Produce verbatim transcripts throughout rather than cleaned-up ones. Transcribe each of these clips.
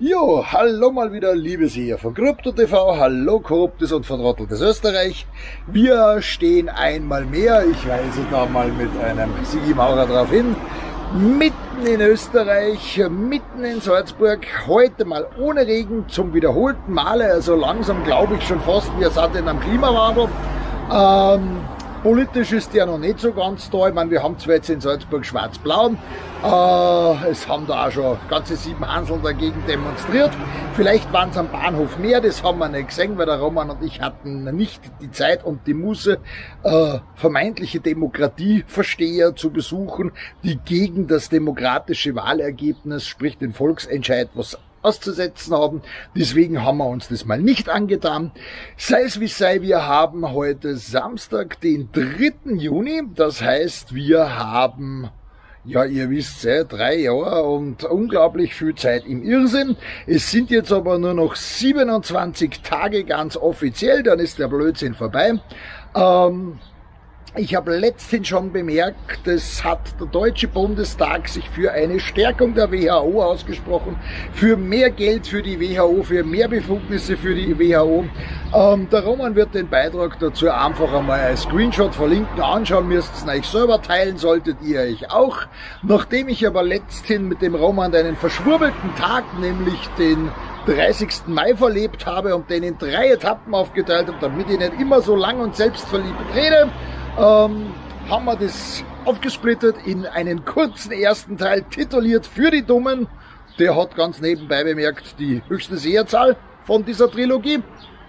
Jo, hallo mal wieder, liebe Seher von Krypto.tv, hallo korruptes und vertrotteltes Österreich. Wir stehen einmal mehr, ich weise da mal mit einem Sigi Maurer drauf hin, mitten in Österreich, mitten in Salzburg, heute mal ohne Regen zum wiederholten Male, also langsam glaube ich schon fast, wir sind in einem Klimawandel. Ähm, Politisch ist der noch nicht so ganz da. Ich meine, wir haben zwar jetzt in Salzburg schwarz-blau, äh, es haben da auch schon ganze sieben Hanseln dagegen demonstriert. Vielleicht waren es am Bahnhof mehr, das haben wir nicht gesehen, weil der Roman und ich hatten nicht die Zeit und die Muße, äh, vermeintliche Demokratieversteher zu besuchen, die gegen das demokratische Wahlergebnis, sprich den Volksentscheid, was auszusetzen haben. Deswegen haben wir uns das mal nicht angetan. Sei es wie sei, wir haben heute Samstag, den dritten Juni. Das heißt, wir haben, ja, ihr wisst, seit drei Jahre und unglaublich viel Zeit im Irrsinn. Es sind jetzt aber nur noch siebenundzwanzig Tage ganz offiziell, dann ist der Blödsinn vorbei. Ähm, Ich habe letztens schon bemerkt, es hat der Deutsche Bundestag sich für eine Stärkung der W H O ausgesprochen, für mehr Geld für die W H O, für mehr Befugnisse für die W H O. Ähm, der Roman wird den Beitrag dazu einfach einmal als Screenshot verlinken, anschauen, müsst ihr euch selber teilen, solltet ihr euch auch. Nachdem ich aber letzthin mit dem Roman einen verschwurbelten Tag, nämlich den dreißigsten Mai verlebt habe und den in drei Etappen aufgeteilt habe, damit ich nicht immer so lang und selbstverliebt rede, Ähm, haben wir das aufgesplittet in einen kurzen ersten Teil, tituliert für die Dummen. Der hat ganz nebenbei bemerkt die höchste Seherzahl von dieser Trilogie.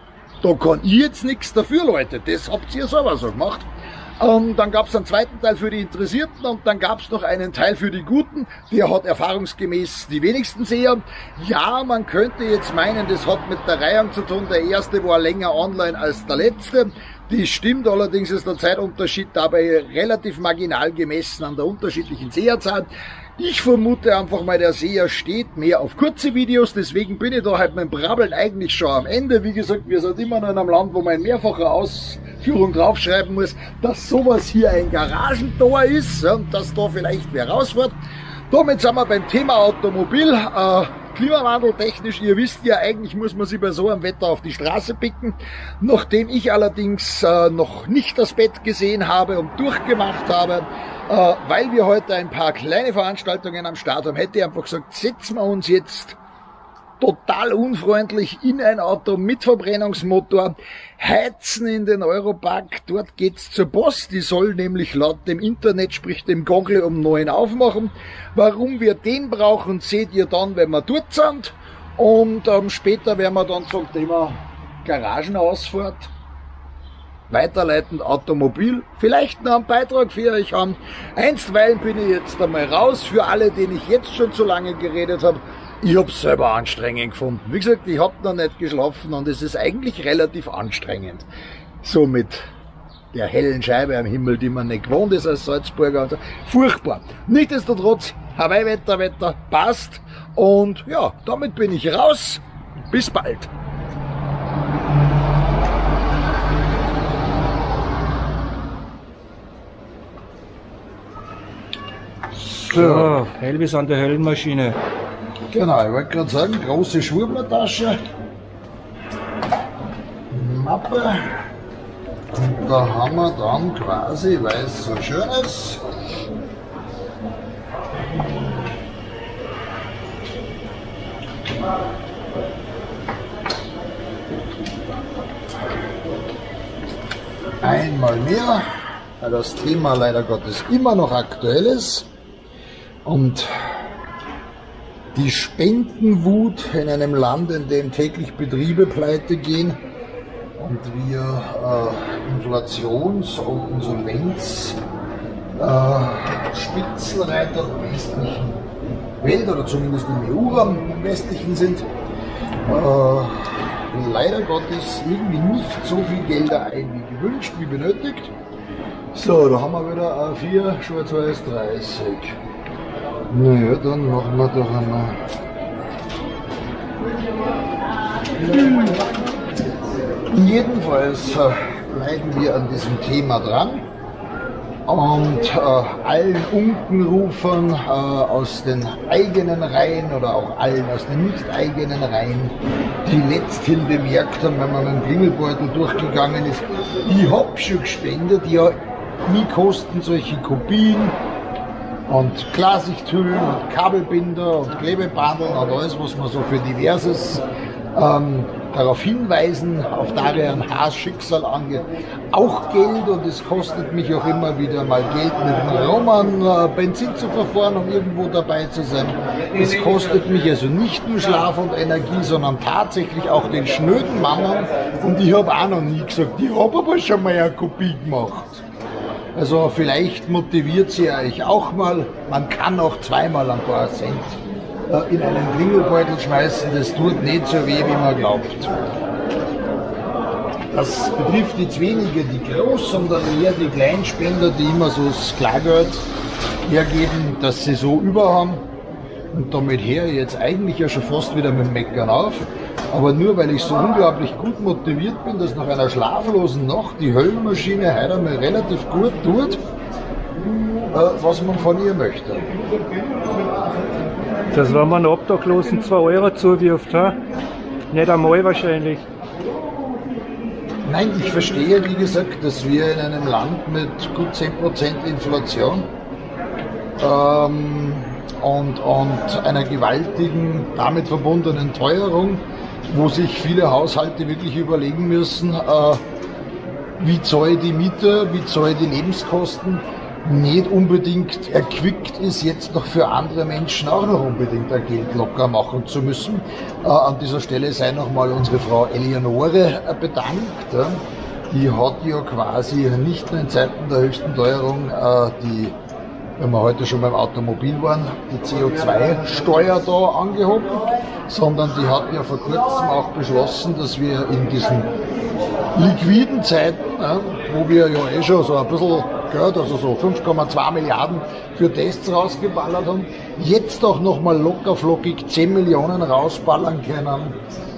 Da kann ich jetzt nichts dafür, Leute, das habt ihr selber so gemacht. Ähm, dann gab es einen zweiten Teil für die Interessierten und dann gab es noch einen Teil für die Guten. Der hat erfahrungsgemäß die wenigsten Seher. Ja, man könnte jetzt meinen, das hat mit der Reihung zu tun. Der erste war länger online als der letzte. Das stimmt, allerdings ist der Zeitunterschied dabei relativ marginal gemessen an der unterschiedlichen Seherzahl. Ich vermute einfach mal, der Seher steht mehr auf kurze Videos, deswegen bin ich da halt mit dem Brabbeln eigentlich schon am Ende. Wie gesagt, wir sind immer noch in einem Land, wo man in mehrfacher Ausführung draufschreiben muss, dass sowas hier ein Garagentor ist und dass da vielleicht wer rausfährt. Damit sind wir beim Thema Automobil. Äh, Klimawandel technisch, ihr wisst ja, eigentlich muss man sich bei so einem Wetter auf die Straße picken. Nachdem ich allerdings äh, noch nicht das Bett gesehen habe und durchgemacht habe, äh, weil wir heute ein paar kleine Veranstaltungen am Start haben, hätte ich einfach gesagt, setzen wir uns jetzt total unfreundlich in ein Auto mit Verbrennungsmotor, heizen in den Europark, dort geht's zur Post, die soll nämlich laut dem Internet, sprich dem Google, um neun aufmachen. Warum wir den brauchen, seht ihr dann, wenn wir dort sind. Und ähm, später werden wir dann zum Thema Garagenausfahrt, weiterleitend Automobil, vielleicht noch einen Beitrag für euch haben. Einstweilen bin ich jetzt einmal raus, für alle, denen ich jetzt schon zu lange geredet habe. Ich habe es selber anstrengend gefunden. Wie gesagt, ich habe noch nicht geschlafen und es ist eigentlich relativ anstrengend. So mit der hellen Scheibe am Himmel, die man nicht gewohnt ist als Salzburger. Und so. Furchtbar. Nichtsdestotrotz, Hawaii-Wetter, Wetter passt. Und ja, damit bin ich raus. Bis bald. So, Elvis an der Höllenmaschine. Genau, ich wollte gerade sagen, große Schwurblertasche, Mappe, und da haben wir dann quasi, weil es so schön ist, einmal mehr, weil das Thema leider Gottes immer noch aktuell ist und die Spendenwut in einem Land, in dem täglich Betriebe pleite gehen und wir äh, Inflations- und Insolvenz äh, Spitzenreiter der westlichen Welt oder zumindest im E U-Raum im westlichen sind, äh, leider Gottes irgendwie nicht so viel Gelder ein wie gewünscht, wie benötigt. So, da haben wir wieder A vier, schwarz-weiß dreißig. Naja, dann machen wir doch einmal. Jedenfalls äh, bleiben wir an diesem Thema dran. und äh, allen Unkenrufern äh, aus den eigenen Reihen oder auch allen aus den nicht eigenen Reihen, die letzthin bemerkt haben, wenn man mit dem Klingelbeutel durchgegangen ist, ich hab schon gespendet, ja, nie kosten solche Kopien und Klarsichthüllen und Kabelbinder und Klebebandeln und alles, was man so für diverses ähm, darauf hinweisen, auf Darian Haas Schicksal angeht, auch Geld, und es kostet mich auch immer wieder mal Geld, mit dem Roman äh, Benzin zu verfahren, um irgendwo dabei zu sein. Es kostet mich also nicht nur Schlaf und Energie, sondern tatsächlich auch den schnöden Mammon, und ich habe auch noch nie gesagt, ich habe aber schon mal eine Kopie gemacht. Also vielleicht motiviert sie euch auch mal, man kann auch zweimal ein paar Cent in einen Klingelbeutel schmeißen, das tut nicht so weh, wie man glaubt. Das betrifft jetzt weniger die Groß, sondern eher die Kleinspender, die immer so das Klargeld hergeben, dass sie so über haben. Und damit höre ich jetzt eigentlich ja schon fast wieder mit dem Meckern auf. Aber nur weil ich so unglaublich gut motiviert bin, dass nach einer schlaflosen Nacht die Höllenmaschine heute einmal relativ gut tut, was man von ihr möchte. Das war man einen Obdachlosen zwei Euro zuwirft, ha? Nicht einmal wahrscheinlich. Nein, ich verstehe, wie gesagt, dass wir in einem Land mit gut zehn Prozent Inflation ähm, und, und einer gewaltigen, damit verbundenen Teuerung, wo sich viele Haushalte wirklich überlegen müssen, äh, wie zahle ich die Miete, wie zahle ich die Lebenskosten, nicht unbedingt erquickt ist, jetzt noch für andere Menschen auch noch unbedingt ein Geld locker machen zu müssen. Äh, an dieser Stelle sei nochmal unsere Frau Eleonore bedankt. Ja. Die hat ja quasi nicht nur in Zeiten der höchsten Teuerung äh, die, wenn wir heute schon beim Automobil waren, die C O zwei Steuer da angehoben, sondern die hat ja vor kurzem auch beschlossen, dass wir in diesen liquiden Zeiten, ja, wo wir ja eh schon so ein bisschen Geld, also so fünf Komma zwei Milliarden für Tests rausgeballert haben, jetzt auch nochmal locker flockig zehn Millionen rausballern können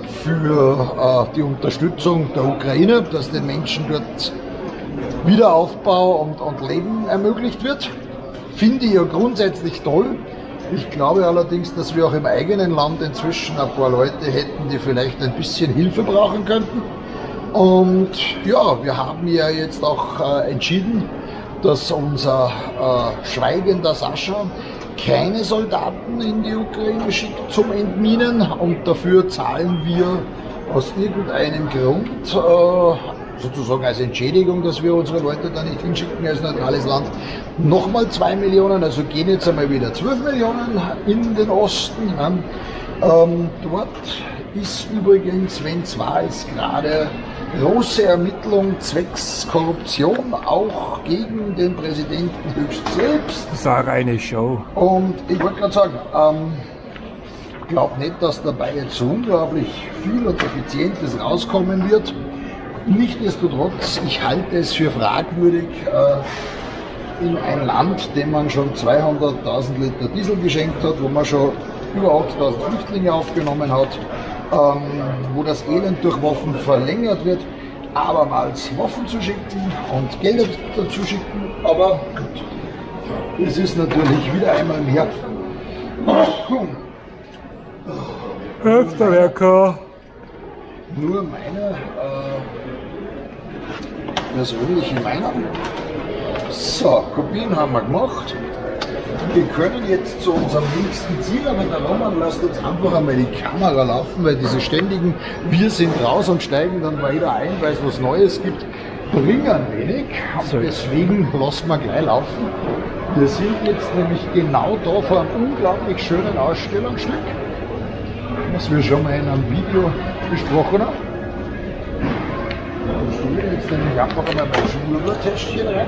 für äh, die Unterstützung der Ukraine, dass den Menschen dort Wiederaufbau und, und Leben ermöglicht wird. Finde ich ja grundsätzlich toll. Ich glaube allerdings, dass wir auch im eigenen Land inzwischen ein paar Leute hätten, die vielleicht ein bisschen Hilfe brauchen könnten. Und ja, wir haben ja jetzt auch äh, entschieden, dass unser äh, schweigender Sascha keine Soldaten in die Ukraine schickt zum Entminen, und dafür zahlen wir aus irgendeinem Grund, äh, sozusagen als Entschädigung, dass wir unsere Leute da nicht hinschicken als neutrales Land, nochmal zwei Millionen, also gehen jetzt einmal wieder zwölf Millionen in den Osten. Ähm, dort ist übrigens, wenn es wahr ist, gerade große Ermittlung zwecks Korruption, auch gegen den Präsidenten höchst selbst. Das ist eine reine Show. Und ich wollte gerade sagen, ähm, ich glaube nicht, dass dabei jetzt so unglaublich viel und Effizientes rauskommen wird. Nichtsdestotrotz, ich halte es für fragwürdig, äh, in ein Land, dem man schon zweihunderttausend Liter Diesel geschenkt hat, wo man schon über achttausend Flüchtlinge aufgenommen hat, ähm, wo das Elend durch Waffen verlängert wird, abermals Waffen zu schicken und Gelder dazu schicken. Aber gut, es ist natürlich wieder einmal mehr. Öfterwerker. Nur meine äh, persönliche Meinung. So, Kopien haben wir gemacht. Wir können jetzt zu unserem nächsten Ziel, aber der Roman lässt uns einfach einmal die Kamera laufen, weil diese ständigen Wir sind raus und steigen dann weiter ein, weil es was Neues gibt, bringen ein wenig. Und deswegen lassen wir gleich laufen. Wir sind jetzt nämlich genau da vor einem unglaublich schönen Ausstellungsstück, was wir schon mal in einem Video besprochen haben. Ich stelle jetzt nämlich einfach einmal mein Schnurrtäschchen rein.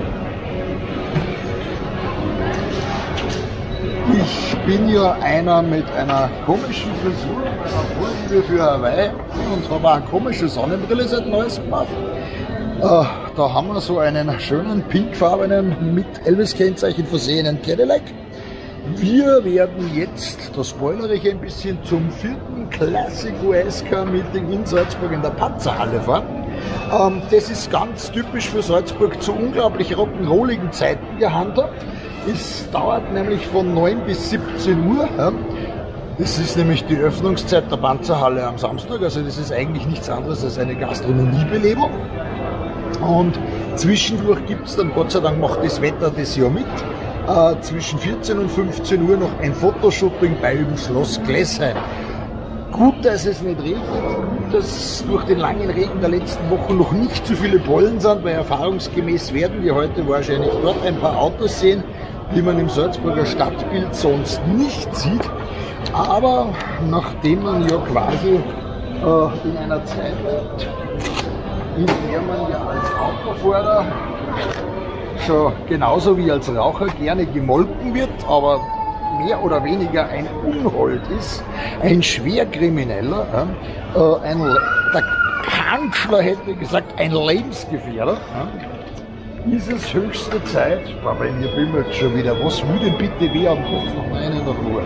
Ich bin ja einer mit einer komischen Frisur, mit einer Vorliebe für Hawaii, und habe auch eine komische Sonnenbrille seit neuestem gemacht. Äh, da haben wir so einen schönen pinkfarbenen, mit Elvis-Kennzeichen versehenen Cadillac. Wir werden jetzt, da spoilere ich ein bisschen, zum vierten Classic U S Car Meeting in Salzburg in der Panzerhalle fahren. Ähm, das ist ganz typisch für Salzburg zu unglaublich rock'n'rolligen Zeiten gehandhabt. Es dauert nämlich von neun bis siebzehn Uhr. Ja. Das ist nämlich die Öffnungszeit der Panzerhalle am Samstag. Also das ist eigentlich nichts anderes als eine Gastronomiebelebung. Und zwischendurch gibt es dann, Gott sei Dank macht das Wetter das ja mit, äh, zwischen vierzehn und fünfzehn Uhr noch ein Fotoshooting bei dem Schloss Glessheim. Gut, dass es nicht regnet, gut, dass durch den langen Regen der letzten Wochen noch nicht so viele Pollen sind, weil erfahrungsgemäß werden wir heute wahrscheinlich dort ein paar Autos sehen, die man im Salzburger Stadtbild sonst nicht sieht. Aber nachdem man ja quasi äh, in einer Zeit lebt, in der man ja als Autofahrer schon genauso wie als Raucher gerne gemolken wird, aber mehr oder weniger ein Unhold ist, ein Schwerkrimineller, äh, ein, der Kanzler hätte gesagt, ein Lebensgefährder, äh, ist es höchste Zeit, boah, bei mir bimmelt schon wieder, was will denn bitte weh am Kopf noch eine nach Ruhe?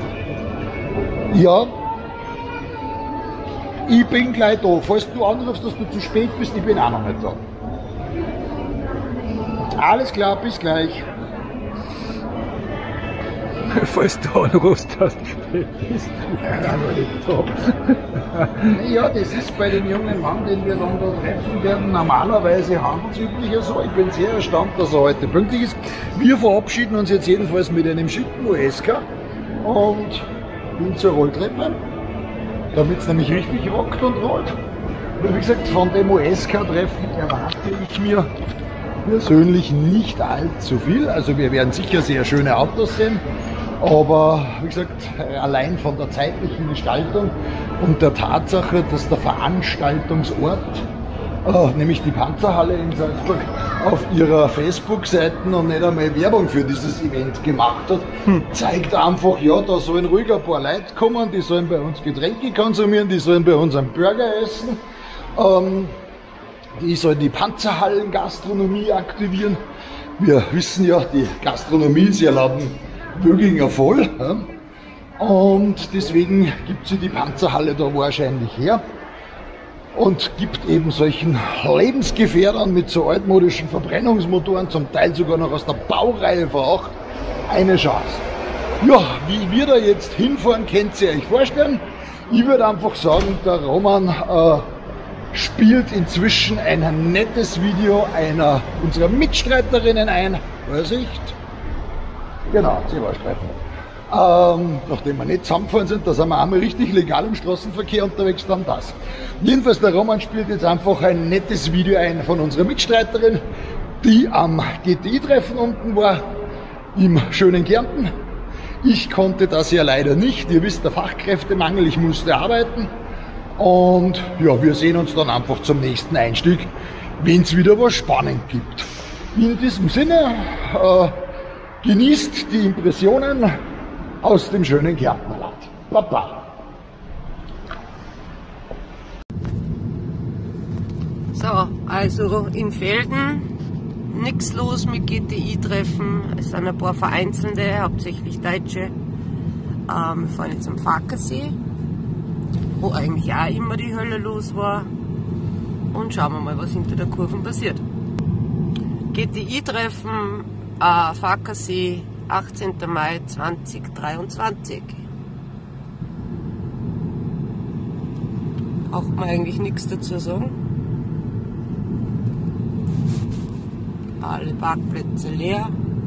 Ja, ich bin gleich da. Falls du anrufst, dass du zu spät bist, ich bin auch noch nicht da. Alles klar, bis gleich. Falls du anrufst, dass du spät bist, ich bin auch noch nicht da. Ja, das ist bei dem jungen Mann, den wir dann da treffen werden, normalerweise handelsüblicher so. Ich bin sehr erstaunt, dass er heute pünktlich ist. Wir verabschieden uns jetzt jedenfalls mit einem schicken U S K und gehen zur Rolltreppe, damit es nämlich richtig rockt und rollt. Und wie gesagt, von dem U S K-Treffen erwarte ich mir persönlich nicht allzu viel. Also wir werden sicher sehr schöne Autos sehen, aber wie gesagt, allein von der zeitlichen Gestaltung und der Tatsache, dass der Veranstaltungsort, äh, nämlich die Panzerhalle in Salzburg, auf ihrer Facebook-Seite noch nicht einmal Werbung für dieses Event gemacht hat, hm. zeigt einfach, ja, da sollen ruhig ein paar Leute kommen, die sollen bei uns Getränke konsumieren, die sollen bei uns einen Burger essen, ähm, die sollen die Panzerhallen-Gastronomie aktivieren. Wir wissen ja, die Gastronomie ist ja laut Böginger voll, ja? Und deswegen gibt sie die Panzerhalle da wahrscheinlich her und gibt eben solchen Lebensgefährdern mit so altmodischen Verbrennungsmotoren, zum Teil sogar noch aus der Baureihe veraucht, eine Chance. Ja, wie wir da jetzt hinfahren, könnt ihr euch vorstellen. Ich würde einfach sagen, der Roman äh, spielt inzwischen ein nettes Video einer unserer Mitstreiterinnen ein. Vorsicht. Genau, C-Wahlstreifen. Ähm, nachdem wir nicht zusammengefahren sind, da sind wir einmal richtig legal im Straßenverkehr unterwegs, dann das. Jedenfalls, der Roman spielt jetzt einfach ein nettes Video ein von unserer Mitstreiterin, die am G T I-Treffen unten war, im schönen Kärnten. Ich konnte das ja leider nicht. Ihr wisst, der Fachkräftemangel, ich musste arbeiten. Und ja, wir sehen uns dann einfach zum nächsten Einstieg, wenn es wieder was spannend gibt. In diesem Sinne, äh, genießt die Impressionen aus dem schönen Kärntnerland. Baba. So, also in Velden nichts los mit G T I-Treffen. Es sind ein paar vereinzelte, hauptsächlich Deutsche. Ähm, wir fahren jetzt am Fackersee, wo eigentlich auch immer die Hölle los war. Und schauen wir mal, was hinter der Kurve passiert. G T I-Treffen, äh, Fackersee, achtzehnten Mai zweitausenddreiundzwanzig. Braucht man eigentlich nichts dazu sagen. Alle Parkplätze leer.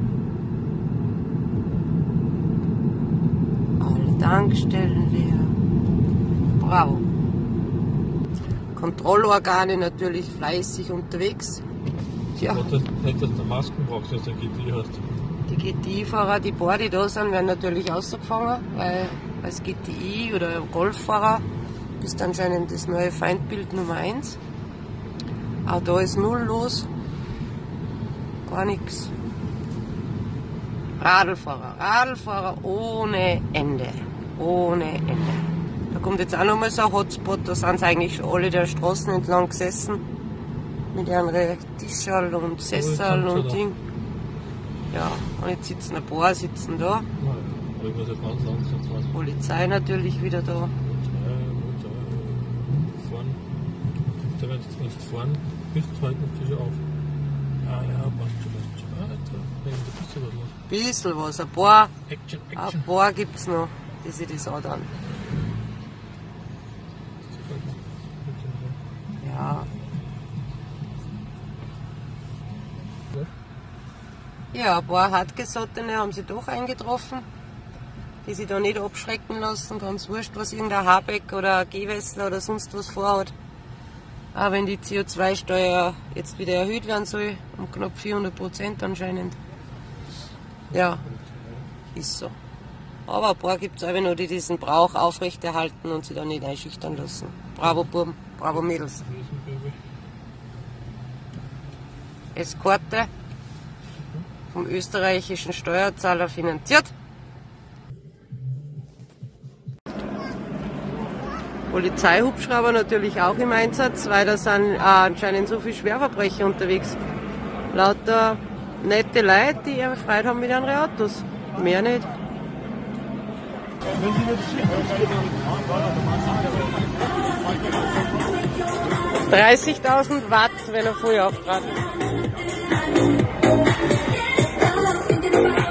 Alle Tankstellen leer. Bravo. Kontrollorgane natürlich fleißig unterwegs. Ja. Nicht, dass du Masken brauchst, wenn du ein G T I hast. Die G T I-Fahrer, die paar, die da sind, werden natürlich rausgefangen, weil als G T I oder Golffahrer ist anscheinend das neue Feindbild Nummer eins. Auch da ist null los. Gar nichts. Radlfahrer, Radlfahrer ohne Ende. Ohne Ende. Da kommt jetzt auch nochmal so ein Hotspot, da sind sie eigentlich schon alle der Straßen entlang gesessen. Mit ihren Tischerl und Sessel und Ding. Ja, und jetzt sitzen ein paar sitzen da. Polizei natürlich wieder da. Da wenn du nicht fahren bist, halten die schon auf. Ah ja, passt schon, passt schon. Ah, da ist ein bisschen was los. Bisschen was, ein paar, Action, ein Action. paar gibt's noch, die sich das anhören. Ja. Ja, ein paar Hartgesottene haben sie doch eingetroffen, die sich da nicht abschrecken lassen, ganz wurscht, was irgendein Habeck oder ein Gewessler oder sonst was vorhat. Auch wenn die C O zwei Steuer jetzt wieder erhöht werden soll, um knapp vierhundert Prozent anscheinend. Ja, ist so. Aber ein paar gibt es auch noch, die diesen Brauch aufrechterhalten und sich da nicht einschüchtern lassen. Bravo Buben, bravo Mädels. Eskorte vom österreichischen Steuerzahler finanziert. Polizeihubschrauber natürlich auch im Einsatz, weil da sind äh, anscheinend so viele Schwerverbrecher unterwegs. Lauter nette Leute, die ihre Freude haben mit ihren Autos. Mehr nicht. dreißigtausend Watt, wenn er voll auftrat.